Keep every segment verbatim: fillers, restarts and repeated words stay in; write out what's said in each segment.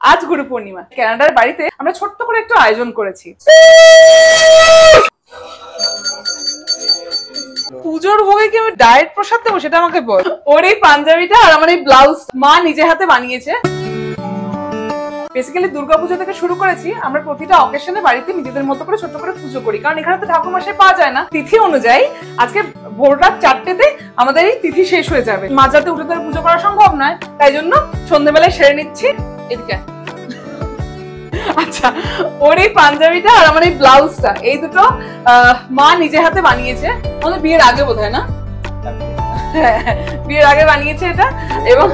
আজ গুরু পূর্ণিমা। কানাডার বাড়িতে আমরা ছোট্ট করে একটু আয়োজন করেছি। পুজোর ভোগে কি আমি ডায়েট প্রসাদ দেবো সেটা আমাকে বল। ওর এই পাঞ্জাবিটা আর আমার এই ব্লাউজ মা নিজে হাতে বানিয়েছে। বেসিক্যালি দুর্গাপুজো থেকে শুরু করেছি আমরা প্রতিটা অকেশনে বাড়িতে নিজেদের মতো করে ছোট করে পুজো করি, কারণ এখানে তো ঠাকুর মশাই পাওয়া যায় না। তিথি অনুযায়ী আজকে ভোর রাত চারটেতে আমাদের এই তিথি শেষ হয়ে যাবে। মাঝরাতে উঠে ধরে পুজো করা সম্ভব নয়, তাই জন্য সন্ধ্যেবেলায় সেরে নিচ্ছি। এদিকে আচ্ছা, ওর এই পাঞ্জাবিটা আর আমার এই ব্লাউজটা এই দুটো মা নিজে হাতে বানিয়েছে। আমাদের বিয়ের আগে বোধহয় না, বিয়ের আগে বানিয়েছে এটা। এবং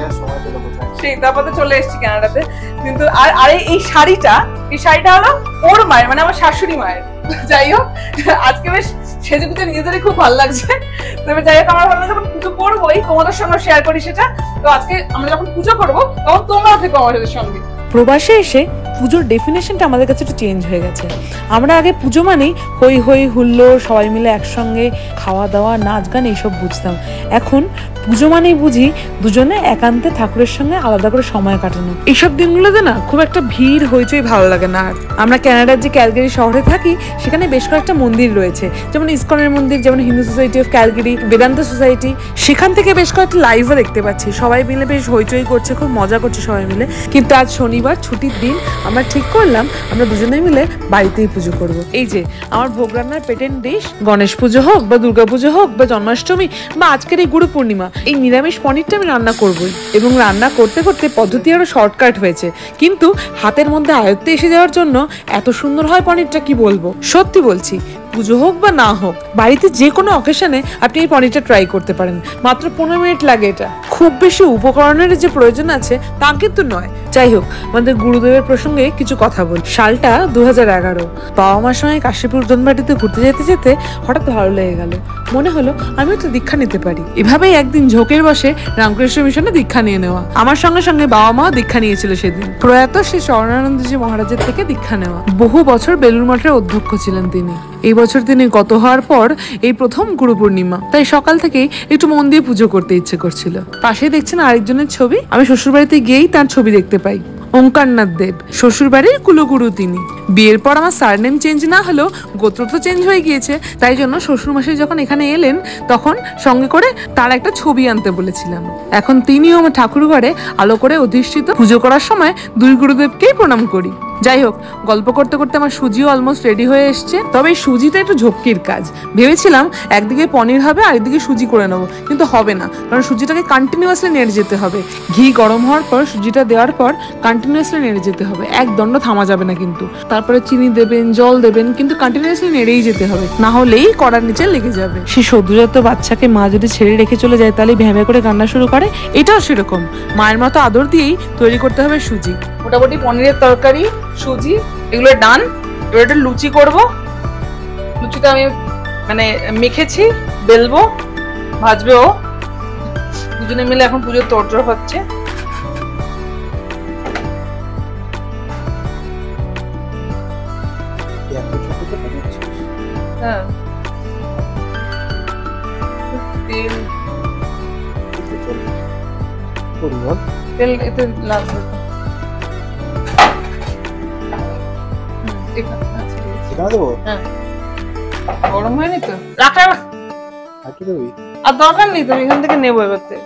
সেই তারপরে চলে এসেছি কানাডাতে। কিন্তু আর আরে এই শাড়িটা এই শাড়িটা হলো ওর মায়ের, মানে আমার শাশুড়ি মায়ের। যাই হোক, আজকে বেশ সেজে গুজে নিজেদেরই খুব ভালো লাগছে। তবে যাই হোক, আমরা ভাবলাম যখন পুজো করবোই তোমাদের সঙ্গে শেয়ার করি সেটা। তো আজকে আমরা যখন পুজো করবো তখন তোমরাও থেকো আমাদের সঙ্গে। প্রবাসে এসে পুজোর ডেফিনেশনটা আমাদের কাছে একটু চেঞ্জ হয়ে গেছে। আমরা আগে পুজো মানেই হই হই হুল্লোড়, সবাই মিলে একসঙ্গে খাওয়া দাওয়া নাচ গান এইসব বুঝতাম। এখন পুজো মানেই বুঝি দুজনে একান্তে ঠাকুরের সঙ্গে আলাদা করে সময় কাটানো। এইসব দিনগুলোতে না খুব একটা ভিড় হইচই ভালো লাগে না। আর আমরা কানাডার যে ক্যালগারি শহরে থাকি সেখানে বেশ কয়েকটা মন্দির রয়েছে, যেমন ইসকনের মন্দির, যেমন Hindu society of Calgary, Vedanta society. সেখান থেকে বেশ কয়েকটা লাইভও দেখতে পাচ্ছি, সবাই মিলে বেশ হইচই করছে, খুব মজা করছে সবাই মিলে। কিন্তু আজ শনিবার ছুটির দিন, আমরা ঠিক করলাম আমরা দুজনে মিলে বাড়িতেই পুজো করব। এই যে আমার ভোগ রান্নার পেটেন্ট ডিশ, গণেশ পুজো হোক বা দুর্গা পুজো হোক বা জন্মাষ্টমী বা আজকের এই গুরু পূর্ণিমা, এই নিরামিষ পনিরটা আমি রান্না করবই। এবং রান্না করতে করতে পদ্ধতি আরো শর্টকাট হয়েছে, কিন্তু হাতের মধ্যে আয়ত্তে এসে যাওয়ার জন্য এত সুন্দর হয় পনিরটা কি বলবো। সত্যি বলছি, পুজো হোক বা না হোক, বাড়িতে যে কোনো অকেশনে আপনি এই পনিরটা ট্রাই করতে পারেন। মাত্র পনেরো মিনিট লাগে। এটা খুব বেশি উপকরণের যে প্রয়োজন আছে তা কিন্তু নয়। যাই হোক, আমাদের গুরুদেবের প্রসঙ্গে কিছু কথা বল। সালটা দু হাজার এগারো, বাবা মার সঙ্গে কাশীপুর উদ্যানবাটিতে ঘুরতে যেতে যেতে হঠাৎ ভালো লেগে গেল। মনে হলো আমিও তো দীক্ষা নিতে পারি। এভাবেই একদিন ঝোঁকের বসে রামকৃষ্ণ মিশনে দীক্ষা নিয়ে নেওয়া। আমার সঙ্গে সঙ্গে বাবা মাও দীক্ষা নিয়েছিল সেদিন। প্রয়াত শ্রী স্বর্ণানন্দজি মহারাজের থেকে দীক্ষা নেওয়া। বহু বছর বেলুড় মঠের অধ্যক্ষ ছিলেন তিনি। এই বছর তিনি গত হওয়ার পর এই প্রথম গুরু পূর্ণিমা, তাই সকাল থেকেই একটু মন দিয়ে পুজো করতে ইচ্ছে করছিল। পাশে দেখছেন আরেকজনের ছবি। আমি শ্বশুর বাড়িতে গিয়েই তার ছবি দেখতে পাই। ওঙ্কারনাথ দেব, শ্বশুর বাড়ির কুলগুরু তিনি। বিয়ের পর আমার সারনেম চেঞ্জ না হলেও গোত্র তো চেঞ্জ হয়ে গিয়েছে, তাই জন্য শ্বশুর মশাই যখন এখানে এলেন তখন সঙ্গে করে তার একটা ছবি আনতে বলেছিলাম। এখন তিনিও আমার ঠাকুর ঘরে আলো করে অধিষ্ঠিত। পুজো করার সময় দুই গুরুদেবকেই প্রণাম করি। যাই হোক, গল্প করতে করতে আমার সুজিও অলমোস্ট রেডি হয়ে এসছে। তবে এই সুজিটা একটু ঝক্কির কাজ। ভেবেছিলাম একদিকে পনির হবে আর একদিকে সুজি করে নেবো, কিন্তু হবে না, কারণ সুজিটাকে কন্টিনিউয়াসলি নেড়ে যেতে হবে। ঘি গরম হওয়ার পর সুজিটা দেওয়ার পর কন্টিনিউয়াসলি নেড়ে যেতে হবে, এক দণ্ড থামা যাবে না। কিন্তু তারপরে চিনি দেবেন, জল দেবেন, কিন্তু কন্টিনিউয়াসলি নেড়েই যেতে হবে, না হলেই কড়ার নিচে লেগে যাবে। সেই সদ্যজাত বাচ্চাকে মা যদি ছেড়ে রেখে চলে যায় তাহলে ভ্যামে করে কান্না শুরু করে। এটাও সেরকম, মায়ের মতো আদর দিয়েই তৈরি করতে হবে সুজি। মোটামুটি পনিরের তরকারি, সুজি এগুলো ডান। এবার একটা লুচি করব। লুচিটা আমি মানে মেখেছি, বেলবো, ভাজবে ও। দুজনে মিলে এখন পুজোর তোড়জোড় হচ্ছে। হ্যাঁ, তেল তেল এতে লাগবে। গরম হয়নি তো, রাখ রাখ, আর দরকার নেই তো, এখান থেকে নেবো এবার তেল।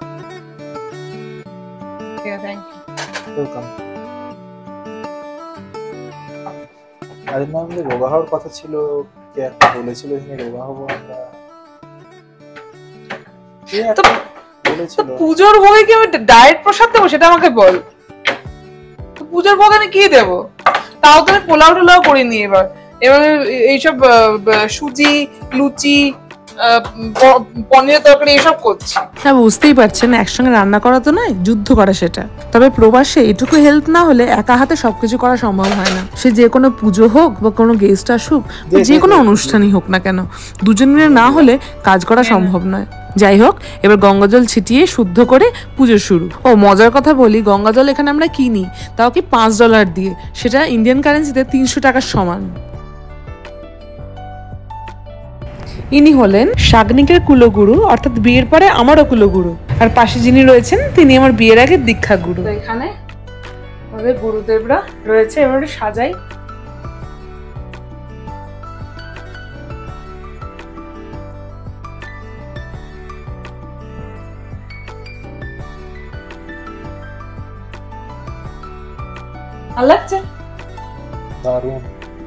রোগা হওয়ার কথা ছিল, কে একটা বলেছিল রোগা হবো আমরা। পুজোর ভোগে কি আমি ডায়েট প্রসাদ দেবো সেটা আমাকে বল। পুজোর ভোগে আমি কি দেবো? তাও তো আমি পোলাও টোলাও করিনি এবার। এবার এইসব সুজি, লুচি, পনিরের তরকারি এসব করছি। হ্যাঁ, বুঝতেই পারছেন একসঙ্গে রান্না করা তো নয়, যুদ্ধ করা সেটা। তবে প্রবাসে এটুকু হেল্প না হলে একা হাতে সবকিছু করা সম্ভব হয় না। সে যে কোনো পুজো হোক বা কোনো গেস্ট আসুক বা যে কোনো অনুষ্ঠানই হোক না কেন, দুজন মিলে না হলে কাজ করা সম্ভব নয়। যাই হোক, এবার গঙ্গাজল ছিটিয়ে শুদ্ধ করে পুজো শুরু। ও মজার কথা বলি, গঙ্গাজল এখানে আমরা কিনি তাও কি পাঁচ ডলার দিয়ে, সেটা ইন্ডিয়ান কারেন্সিতে তিনশো টাকার সমান। ইনি হলেন শাগনিকের কুলগুরু, অর্থাৎ বিয়ের পরে আমারও কুলগুরু। আর পাশে যিনি রয়েছেন তিনি আমার বিয়ের আগের দীক্ষা গুরু। এখানে আমাদের গুরুদেবরা রয়েছে, এবার একটু সাজাই। ভালো লাগছে? দারুণ।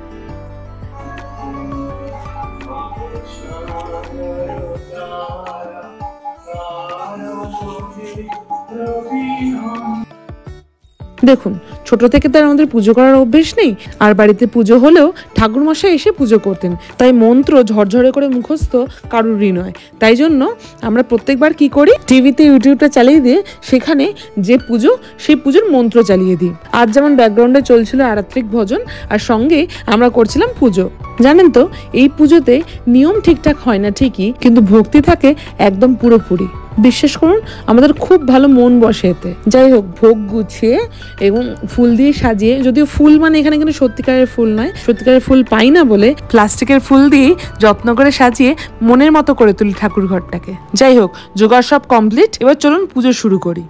দেখুন, ছোট থেকে তো আর আমাদের পুজো করার অভ্যেস নেই, আর বাড়িতে পুজো হলেও ঠাকুরমশাই এসে পুজো করতেন, তাই মন্ত্র ঝরঝরে করে মুখস্থ কারুরই নয়। তাই জন্য আমরা প্রত্যেকবার কি করি, টিভিতে ইউটিউবটা চালিয়ে দিয়ে সেখানে যে পুজো সেই পুজোর মন্ত্র চালিয়ে দিই। আজ যেমন ব্যাকগ্রাউন্ডে চলছিল আরাত্রিক ভজন, আর সঙ্গে আমরা করছিলাম পুজো। জানেন তো, এই পুজোতে নিয়ম ঠিকঠাক হয় না ঠিকই, কিন্তু ভক্তি থাকে একদম পুরোপুরি। বিশ্বাস করুন, আমাদের খুব ভালো মন বসে এতে। যাই হোক, ভোগ গুছিয়ে এবং ফুল দিয়ে সাজিয়ে, যদিও ফুল মানে এখানে কিন্তু সত্যিকারের ফুল নয়, সত্যিকারের ফুল পাই না বলে প্লাস্টিকের ফুল দিয়ে যত্ন করে সাজিয়ে মনের মতো করে তুলি ঠাকুর ঘরটাকে। যাই হোক, জোগাড় সব কমপ্লিট, এবার চলুন পুজো শুরু করি।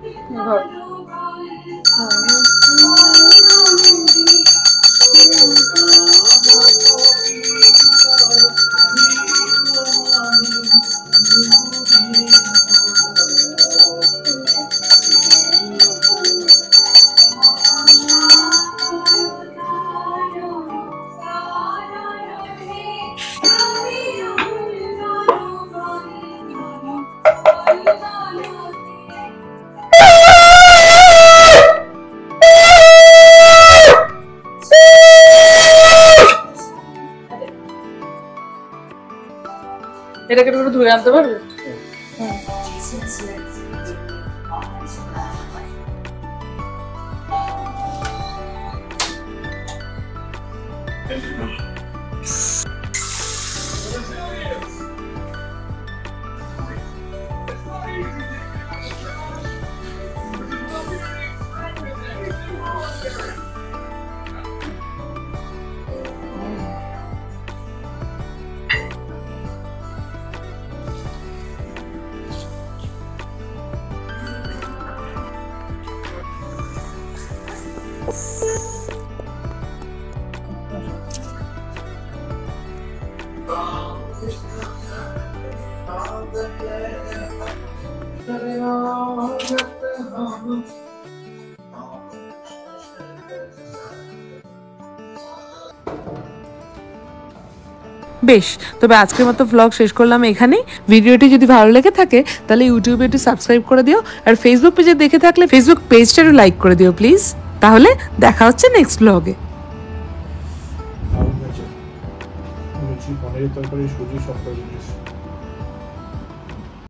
এটাকে একটু ধুয়ে আনতে পারবে? বেশ, তবে আজকের মতো ব্লগ শেষ করলাম এখানেই। ভিডিওটি যদি ভালো লেগে থাকে তাহলে ইউটিউবে একটু সাবস্ক্রাইব করে দিও, আর ফেসবুক পেজে দেখে থাকলে ফেসবুক পেজটা একটু লাইক করে দিও প্লিজ। তাহলে দেখা হচ্ছে নেক্সট ব্লগে। পনিরের তরকারি, সুজি, সব জিনিস